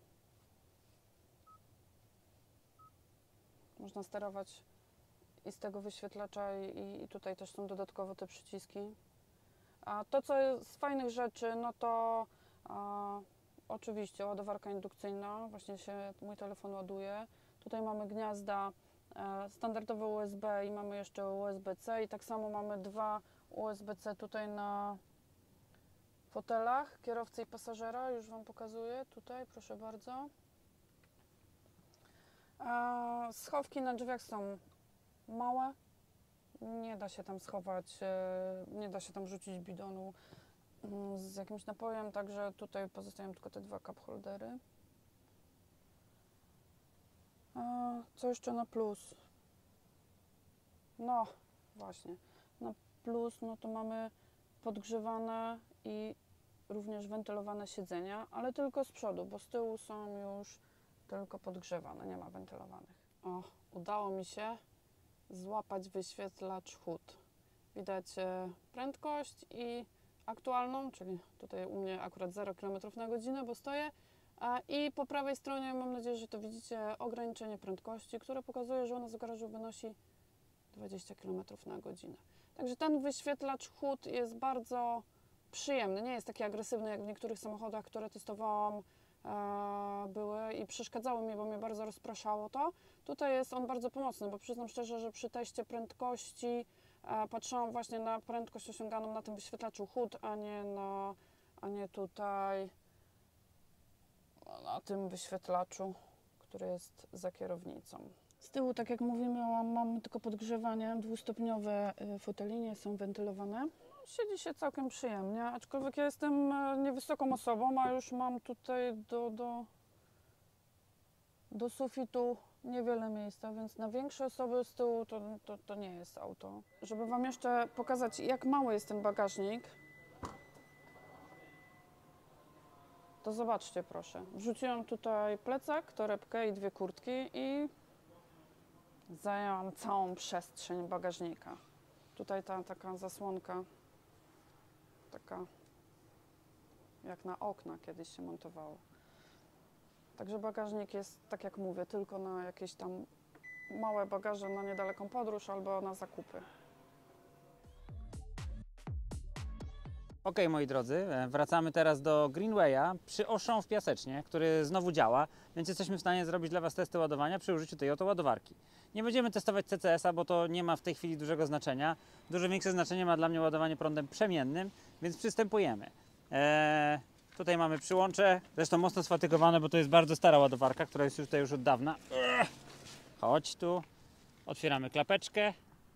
Można sterować i z tego wyświetlacza i tutaj też są dodatkowo te przyciski. A to, co jest z fajnych rzeczy, no to oczywiście ładowarka indukcyjna, właśnie się mój telefon ładuje. Tutaj mamy gniazda standardowe USB i mamy jeszcze USB-C i tak samo mamy dwa USB-C tutaj na fotelach kierowcy i pasażera. Już Wam pokazuję tutaj, proszę bardzo. Schowki na drzwiach są małe. Nie da się tam schować, nie da się tam rzucić bidonu z jakimś napojem, także tutaj pozostają tylko te dwa cup holdery. Co jeszcze na plus? No właśnie, na plus no to mamy podgrzewane i również wentylowane siedzenia, ale tylko z przodu, bo z tyłu są już tylko podgrzewane, nie ma wentylowanych. O, udało mi się złapać wyświetlacz HUD. Widać prędkość i aktualną, czyli tutaj u mnie akurat 0 km/h, bo stoję. I po prawej stronie, mam nadzieję, że to widzicie, ograniczenie prędkości, które pokazuje, że u nas w garażu wynosi 20 km/h. Także ten wyświetlacz HUD jest bardzo przyjemny. Nie jest taki agresywny jak w niektórych samochodach, które testowałam, były i przeszkadzały mi, bo mnie bardzo rozpraszało to. Tutaj jest on bardzo pomocny, bo przyznam szczerze, że przy teście prędkości patrzyłam właśnie na prędkość osiąganą na tym wyświetlaczu HUD, a nie tutaj na tym wyświetlaczu, który jest za kierownicą. Z tyłu, tak jak mówimy, mamy tylko podgrzewanie, dwustopniowe fotelinie są wentylowane. Siedzi się całkiem przyjemnie, aczkolwiek ja jestem niewysoką osobą, a już mam tutaj do sufitu niewiele miejsca, więc na większe osoby z tyłu to nie jest auto. Żeby Wam jeszcze pokazać, jak mały jest ten bagażnik, to zobaczcie proszę. Wrzuciłam tutaj plecak, torebkę i dwie kurtki i zajęłam całą przestrzeń bagażnika. Tutaj ta taka zasłonka, taka jak na okna kiedyś się montowało. Także bagażnik jest, tak jak mówię, tylko na jakieś tam małe bagaże na niedaleką podróż albo na zakupy. Ok, moi drodzy, wracamy teraz do Greenwaya przy Auchan w Piasecznie, który znowu działa, więc jesteśmy w stanie zrobić dla Was testy ładowania przy użyciu tej oto ładowarki. Nie będziemy testować CCS-a, bo to nie ma w tej chwili dużego znaczenia. Dużo większe znaczenie ma dla mnie ładowanie prądem przemiennym, więc przystępujemy. Tutaj mamy przyłącze, zresztą mocno sfatygowane, bo to jest bardzo stara ładowarka, która jest już tutaj już od dawna. Chodź tu, otwieramy klapeczkę,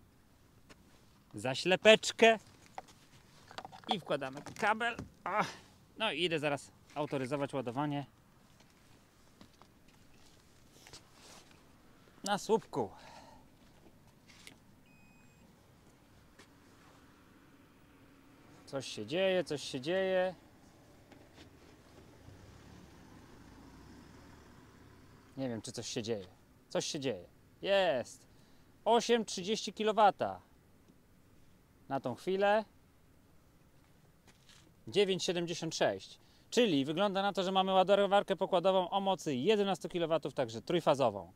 zaślepeczkę i wkładamy kabel. No i idę zaraz autoryzować ładowanie na słupku. Coś się dzieje, coś się dzieje. Nie wiem, czy coś się dzieje. Coś się dzieje. Jest! 8,30 kW na tą chwilę. 9,76. Czyli wygląda na to, że mamy ładowarkę pokładową o mocy 11 kW, także trójfazową.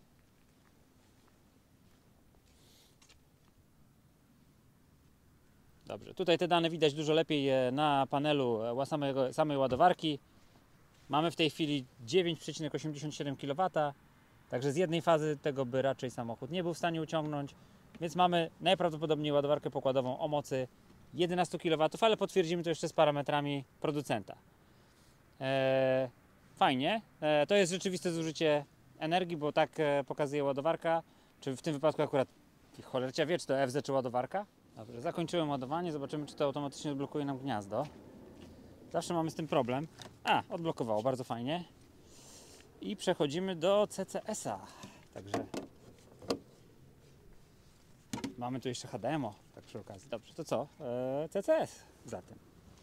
Dobrze, tutaj te dane widać dużo lepiej na panelu samej ładowarki. Mamy w tej chwili 9,87 kW, także z jednej fazy tego by raczej samochód nie był w stanie uciągnąć, więc mamy najprawdopodobniej ładowarkę pokładową o mocy 11 kW, ale potwierdzimy to jeszcze z parametrami producenta. Fajnie, to jest rzeczywiste zużycie energii, bo tak pokazuje ładowarka, czy w tym wypadku akurat cholercia wie, czy to FZ czy ładowarka. Dobrze, zakończyłem ładowanie, zobaczymy, czy to automatycznie odblokuje nam gniazdo. Zawsze mamy z tym problem. Odblokowało, bardzo fajnie. I przechodzimy do CCS-a. Także mamy tu jeszcze HDMI, tak przy okazji. Dobrze, to co? CCS zatem.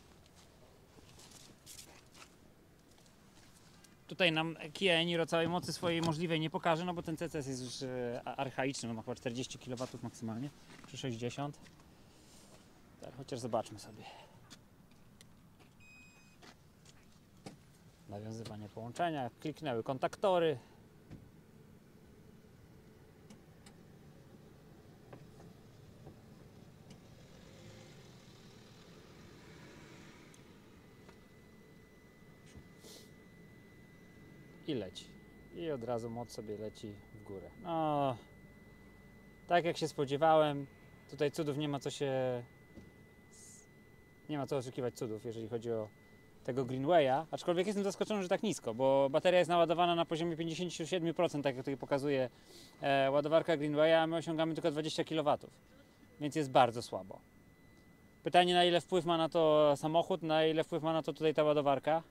Tutaj nam Kia Eniro całej mocy swojej możliwej nie pokaże, no bo ten CCS jest już archaiczny, ma chyba 40 kW maksymalnie, czy 60. Tak, chociaż zobaczmy sobie. Nawiązywanie połączenia, kliknęły kontaktory. I leci. I od razu moc sobie leci w górę. No, tak jak się spodziewałem, tutaj cudów nie ma co oczekiwać cudów, jeżeli chodzi o tego Greenwaya, aczkolwiek jestem zaskoczony, że tak nisko, bo bateria jest naładowana na poziomie 57%, tak jak tutaj pokazuje ładowarka Greenwaya, a my osiągamy tylko 20 kW, więc jest bardzo słabo. Pytanie, na ile wpływ ma na to samochód, na ile wpływ ma na to tutaj ta ładowarka?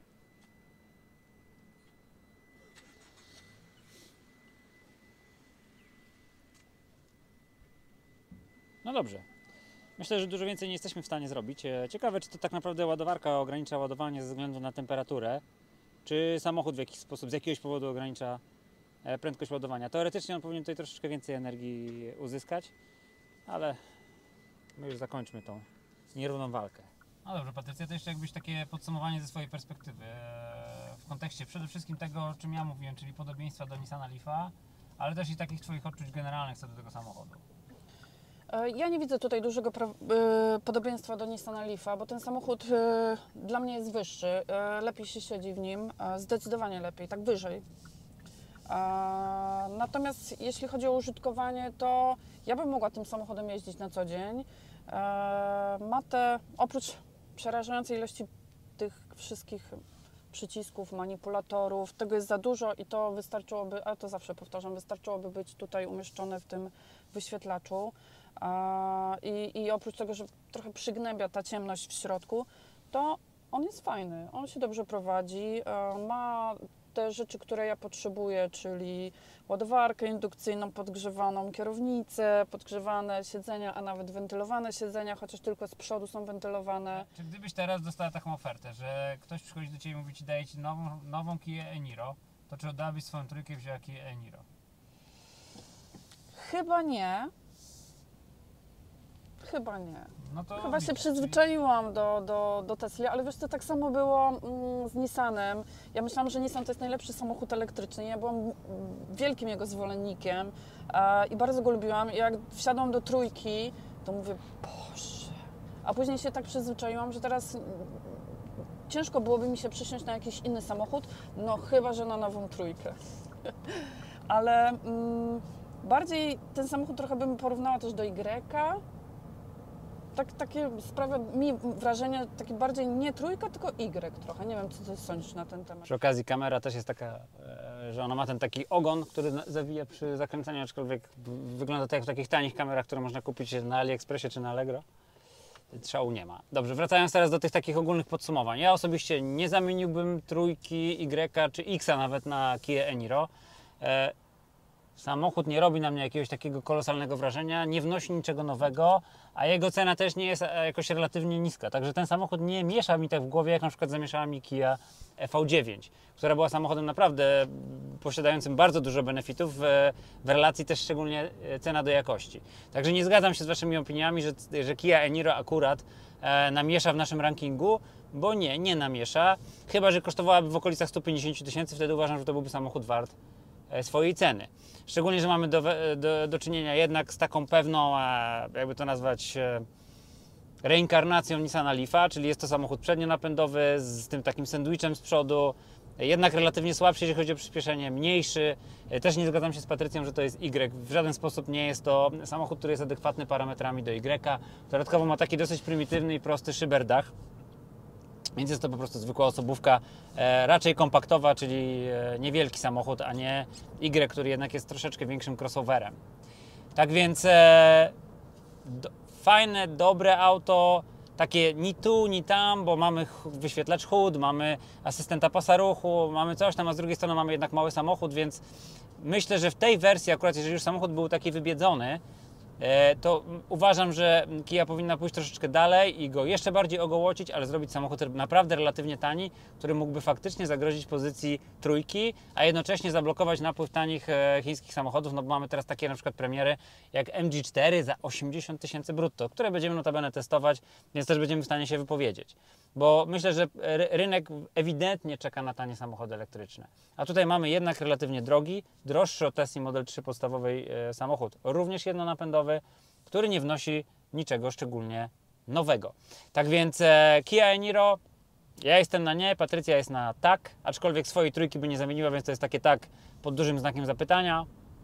No dobrze. Myślę, że dużo więcej nie jesteśmy w stanie zrobić. Ciekawe, czy to tak naprawdę ładowarka ogranicza ładowanie ze względu na temperaturę, czy samochód w jakiś sposób, z jakiegoś powodu ogranicza prędkość ładowania. Teoretycznie on powinien tutaj troszeczkę więcej energii uzyskać, ale my już zakończmy tą nierówną walkę. No dobrze, Patrycja, to jeszcze jakbyś takie podsumowanie ze swojej perspektywy w kontekście przede wszystkim tego, o czym ja mówiłem, czyli podobieństwa do Nissana Leafa, ale też i takich Twoich odczuć generalnych co do tego samochodu. Ja nie widzę tutaj dużego podobieństwa do Nissana Leafa, bo ten samochód dla mnie jest wyższy, lepiej się siedzi w nim, zdecydowanie lepiej, tak wyżej. Natomiast jeśli chodzi o użytkowanie, to ja bym mogła tym samochodem jeździć na co dzień. Ma oprócz przerażającej ilości tych wszystkich przycisków, manipulatorów, tego jest za dużo i to wystarczyłoby, ale to zawsze powtarzam, wystarczyłoby być tutaj umieszczone w tym wyświetlaczu. I oprócz tego, że trochę przygnębia ta ciemność w środku, to on jest fajny, on się dobrze prowadzi, ma te rzeczy, które ja potrzebuję, czyli ładowarkę indukcyjną, podgrzewaną kierownicę, podgrzewane siedzenia, a nawet wentylowane siedzenia, chociaż tylko z przodu są wentylowane. Czy gdybyś teraz dostała taką ofertę, że ktoś przychodzi do Ciebie i mówi Ci, daje Ci nową Kia Eniro, to czy oddałabyś swoją trójkę i wzięła Kia Eniro? Chyba nie. Chyba nie. No to Chyba się widzisz, przyzwyczaiłam do Tesli, ale wiesz, to tak samo było z Nissanem. Ja myślałam, że Nissan to jest najlepszy samochód elektryczny. Ja byłam wielkim jego zwolennikiem i bardzo go lubiłam. I jak wsiadłam do trójki, to mówię, Boże. A później się tak przyzwyczaiłam, że teraz ciężko byłoby mi się przysiąść na jakiś inny samochód, no chyba, że na nową trójkę. Ale bardziej ten samochód trochę bym porównała też do Y. Takie sprawia mi wrażenie, takie bardziej nie trójka, tylko Y trochę. Nie wiem, co ty sądzisz na ten temat. Przy okazji kamera też jest taka, że ona ma ten taki ogon, który zawija przy zakręcaniu, aczkolwiek wygląda tak jak w takich tanich kamerach, które można kupić na AliExpressie czy na Allegro. Szału nie ma. Dobrze, wracając teraz do tych takich ogólnych podsumowań. Ja osobiście nie zamieniłbym trójki Y czy X nawet na Kia Eniro. Samochód nie robi na mnie jakiegoś takiego kolosalnego wrażenia, nie wnosi niczego nowego, a jego cena też nie jest jakoś relatywnie niska. Także ten samochód nie miesza mi tak w głowie, jak na przykład zamieszała mi Kia EV9, która była samochodem naprawdę posiadającym bardzo dużo benefitów w relacji też szczególnie cena do jakości. Także nie zgadzam się z Waszymi opiniami, że Kia Eniro akurat namiesza w naszym rankingu, bo nie namiesza. Chyba że kosztowałaby w okolicach 150 000, wtedy uważam, że to byłby samochód wart swojej ceny. Szczególnie, że mamy do czynienia jednak z taką pewną, jakby to nazwać, reinkarnacją Nissana Leafa, czyli jest to samochód przednionapędowy z tym takim sandwichem z przodu, jednak relatywnie słabszy, jeżeli chodzi o przyspieszenie, mniejszy. Też nie zgadzam się z Patrycją, że to jest Y. W żaden sposób nie jest to samochód, który jest adekwatny parametrami do Y. Dodatkowo ma taki dosyć prymitywny i prosty szyberdach. Więc jest to po prostu zwykła osobówka, raczej kompaktowa, czyli niewielki samochód, a nie Y, który jednak jest troszeczkę większym crossoverem. Tak więc fajne, dobre auto, takie ni tu, ni tam, bo mamy wyświetlacz HUD, mamy asystenta pasa ruchu, mamy coś tam, a z drugiej strony mamy jednak mały samochód, więc myślę, że w tej wersji akurat, jeżeli już samochód był taki wybiedzony, to uważam, że Kia powinna pójść troszeczkę dalej i go jeszcze bardziej ogołocić, ale zrobić samochód naprawdę relatywnie tani, który mógłby faktycznie zagrozić pozycji trójki, a jednocześnie zablokować napływ tanich chińskich samochodów, no bo mamy teraz takie na przykład premiery jak MG4 za 80 000 brutto, które będziemy notabene testować, więc też będziemy w stanie się wypowiedzieć. Bo myślę, że rynek ewidentnie czeka na tanie samochody elektryczne. A tutaj mamy jednak relatywnie drogi, droższy od Tesla Model 3 podstawowej samochód, również jednonapędowy, który nie wnosi niczego szczególnie nowego. Tak więc Kia e-Niro, ja jestem na nie, Patrycja jest na tak, aczkolwiek swojej trójki by nie zamieniła, więc to jest takie tak pod dużym znakiem zapytania.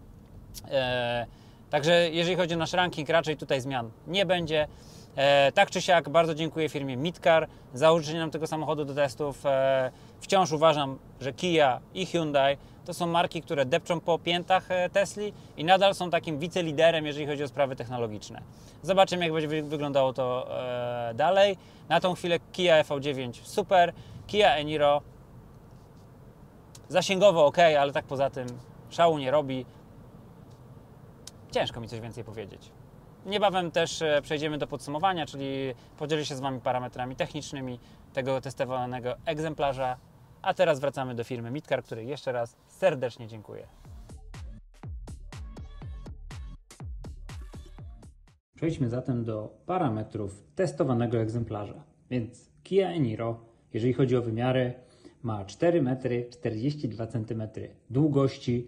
Także jeżeli chodzi o nasz ranking, raczej tutaj zmian nie będzie. Tak czy siak bardzo dziękuję firmie Midcar za użyczenie nam tego samochodu do testów. Wciąż uważam, że Kia i Hyundai to są marki, które depczą po piętach Tesli i nadal są takim wiceliderem, jeżeli chodzi o sprawy technologiczne. Zobaczymy, jak będzie wyglądało to dalej. Na tą chwilę Kia EV9 super, Kia e-Niro zasięgowo ok, ale tak poza tym szału nie robi. Ciężko mi coś więcej powiedzieć. Niebawem też przejdziemy do podsumowania, czyli podzielę się z Wami parametrami technicznymi tego testowanego egzemplarza. A teraz wracamy do firmy Midcar, której jeszcze raz serdecznie dziękuję. Przejdźmy zatem do parametrów testowanego egzemplarza. Więc Kia e-Niro, jeżeli chodzi o wymiary, ma 4,42 m długości,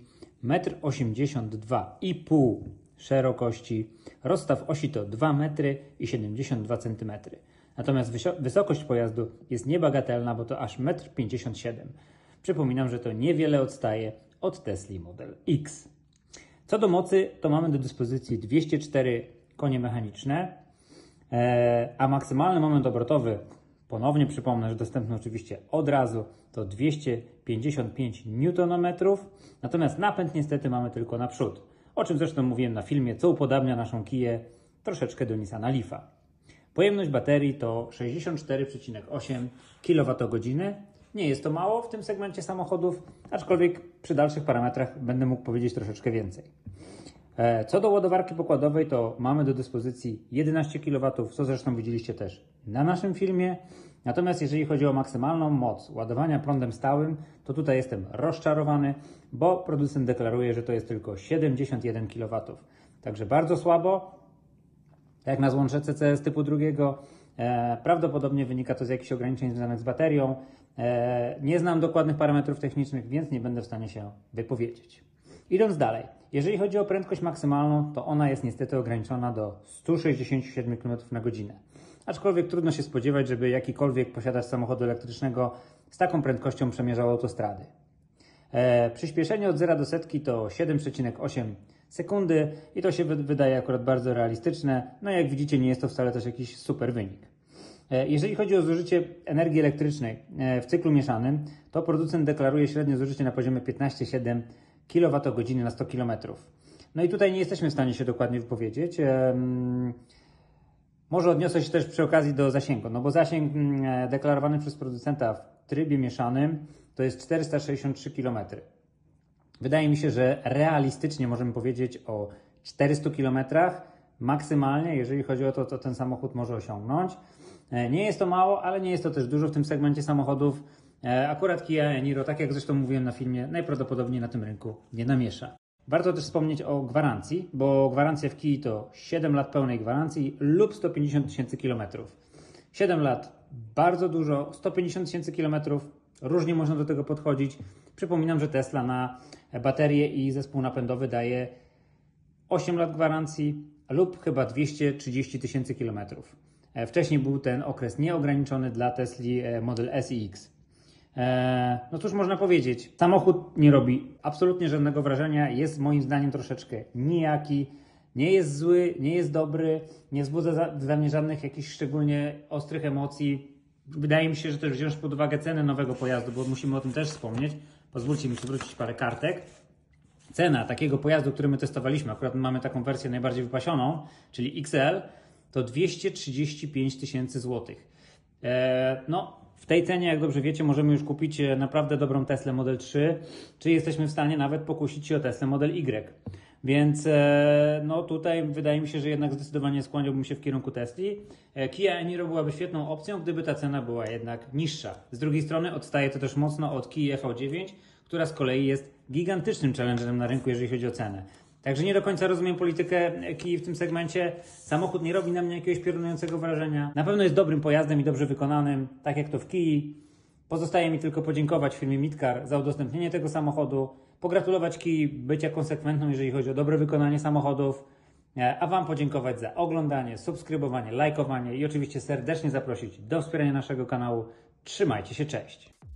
1,82 m szerokości, rozstaw osi to 2,72 m. Natomiast wysokość pojazdu jest niebagatelna, bo to aż 1,57 m. Przypominam, że to niewiele odstaje od Tesla Model X. Co do mocy, to mamy do dyspozycji 204 konie mechaniczne, a maksymalny moment obrotowy, ponownie przypomnę, że dostępny oczywiście od razu, to 255 Nm, natomiast napęd niestety mamy tylko na przód, o czym zresztą mówiłem na filmie, co upodabnia naszą Kię troszeczkę do Nissana Leafa. Pojemność baterii to 64,8 kWh. Nie jest to mało w tym segmencie samochodów, aczkolwiek przy dalszych parametrach będę mógł powiedzieć troszeczkę więcej. Co do ładowarki pokładowej, to mamy do dyspozycji 11 kW, co zresztą widzieliście też na naszym filmie. Natomiast jeżeli chodzi o maksymalną moc ładowania prądem stałym, to tutaj jestem rozczarowany, bo producent deklaruje, że to jest tylko 71 kW. Także bardzo słabo, jak na złącze CCS typu drugiego. Prawdopodobnie wynika to z jakichś ograniczeń związanych z baterią. Nie znam dokładnych parametrów technicznych, więc nie będę w stanie się wypowiedzieć. Idąc dalej, jeżeli chodzi o prędkość maksymalną, to ona jest niestety ograniczona do 167 km/h. Aczkolwiek trudno się spodziewać, żeby jakikolwiek posiadacz samochodu elektrycznego z taką prędkością przemierzał autostrady. Przyspieszenie od 0 do setki to 7,8 sekundy i to się wydaje akurat bardzo realistyczne. No jak widzicie, nie jest to wcale też jakiś super wynik. Jeżeli chodzi o zużycie energii elektrycznej w cyklu mieszanym, to producent deklaruje średnie zużycie na poziomie 15,7 kWh na 100 km. No i tutaj nie jesteśmy w stanie się dokładnie wypowiedzieć. Może odniosę się też przy okazji do zasięgu, no bo zasięg deklarowany przez producenta w trybie mieszanym to jest 463 km. Wydaje mi się, że realistycznie możemy powiedzieć o 400 km maksymalnie, jeżeli chodzi o to, co ten samochód może osiągnąć. Nie jest to mało, ale nie jest to też dużo w tym segmencie samochodów. Akurat Kia e-Niro, tak jak zresztą mówiłem na filmie, najprawdopodobniej na tym rynku nie namiesza. Warto też wspomnieć o gwarancji, bo gwarancja w Kii to 7 lat pełnej gwarancji lub 150 000 km. 7 lat bardzo dużo, 150 000 km różnie można do tego podchodzić. Przypominam, że Tesla na baterię i zespół napędowy daje 8 lat gwarancji lub chyba 230 000 km. Wcześniej był ten okres nieograniczony dla Tesli Model S i X. No cóż można powiedzieć, samochód nie robi absolutnie żadnego wrażenia, jest moim zdaniem troszeczkę nijaki, nie jest zły, nie jest dobry, nie wzbudza dla mnie żadnych jakichś szczególnie ostrych emocji. Wydaje mi się, że też wziąć pod uwagę cenę nowego pojazdu, bo musimy o tym też wspomnieć. Pozwólcie mi przywrócić parę kartek. Cena takiego pojazdu, który my testowaliśmy, akurat mamy taką wersję najbardziej wypasioną, czyli XL, to 235 000 złotych. No, w tej cenie, jak dobrze wiecie, możemy już kupić naprawdę dobrą Teslę Model 3, czy jesteśmy w stanie nawet pokusić się o Teslę Model Y. Więc no tutaj wydaje mi się, że jednak zdecydowanie skłaniałbym się w kierunku Tesli. Kia Eniro byłaby świetną opcją, gdyby ta cena była jednak niższa. Z drugiej strony odstaje to też mocno od Kii EV9, która z kolei jest gigantycznym challengerem na rynku, jeżeli chodzi o cenę. Także nie do końca rozumiem politykę Kii w tym segmencie. Samochód nie robi na mnie jakiegoś piorunującego wrażenia. Na pewno jest dobrym pojazdem i dobrze wykonanym, tak jak to w Kii. Pozostaje mi tylko podziękować firmie Midcar za udostępnienie tego samochodu, pogratulować Kii bycia konsekwentną, jeżeli chodzi o dobre wykonanie samochodów, a Wam podziękować za oglądanie, subskrybowanie, lajkowanie i oczywiście serdecznie zaprosić do wspierania naszego kanału. Trzymajcie się, cześć!